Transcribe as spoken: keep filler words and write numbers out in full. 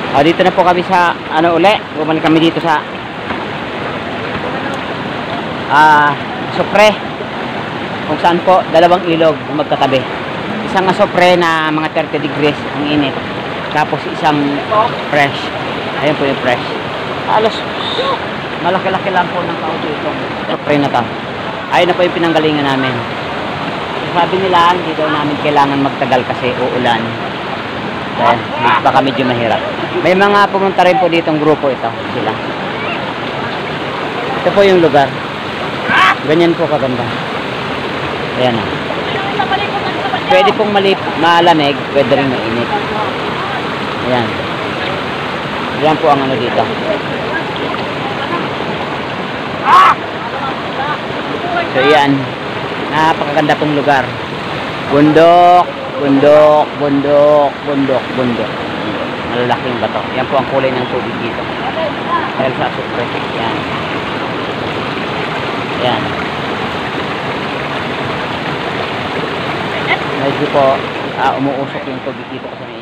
Ah, dito na po kami sa ano uli. Bumalik kami dito sa ah, Sopre. Kung saan po dalawang ilog magkatabi. Isang Sopre na mga thirty degrees ang init. Tapos isang fresh. Ayun po yung fresh. Halos malaki-laki lang po ng kauto itong Sopre na to. Ayun na po yung pinanggalingan namin. Sabi nila hindi daw namin kailangan magtagal kasi uulan. Dahil baka medyo mahirap. May mga pumunta rin po ditong grupo ito. Sila. Ito po yung lugar. Ganyan po kaganda. Ayan na. Pwede pong malip, malamig, pwede rin mainit. Ayan. Ayan po ang ano dito. So yan. Napakaganda pong lugar. Bundok, bundok, bundok, bundok, bundok. Malalaking bato. Yan po ang kulay ng tubig dito. Dahil sa Sopre. Yan. Yan. Medyo po uh, umuusok yung tubig dito kasi may